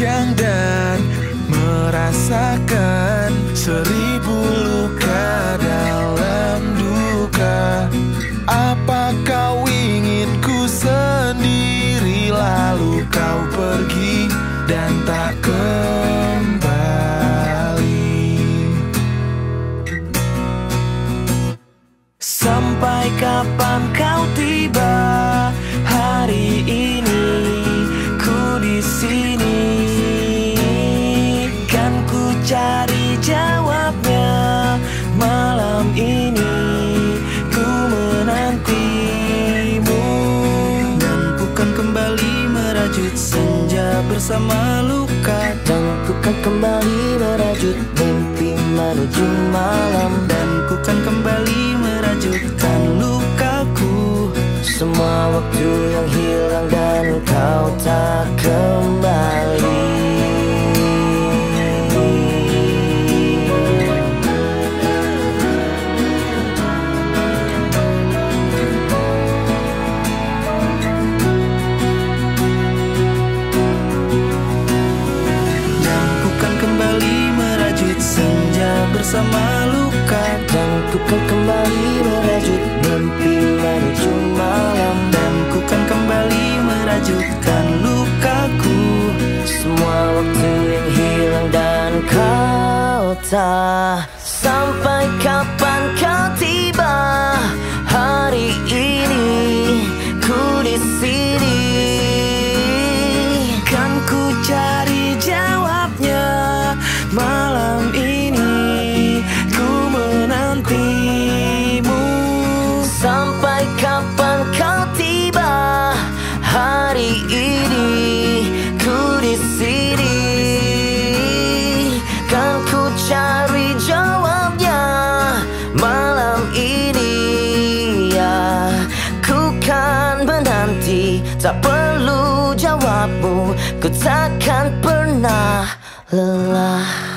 memanjang dan merasakan 1000 luka dalam duka. Apa kau ingin ku sendiri, lalu kau pergi dan tak kembali? Sampai kapan kau tiba? Hari ini ku di sini, kan ku cari jawabnya. Malam ini ku menantimu, dan ku kan kembali merajut senja bersama luka. Dan ku kan kembali merajut mimpi menuju malam. Dan ku kan kembali merajutkan lukaku. Semua waktu yang hilang dan kau tak kembali. Dan ku kan kembali merajut senja bersama luka. Dan ku kan kembali merajut mimpi menuju malam. Dan ku kan kembali merajutkan lukaku. Semua waktu yang hilang dan kau tak. Sampai kapan kau tiba? Hari ini ku di sini, kan ku cari jawabnya. Malam ini ku menantimu. sampai kapan kau tiba? Hari ini ku di sini, kan ku cari jawabnya. Malam ini ya, ku kan menanti. Tak perlu jawabmu, ku takkan pernah lelah.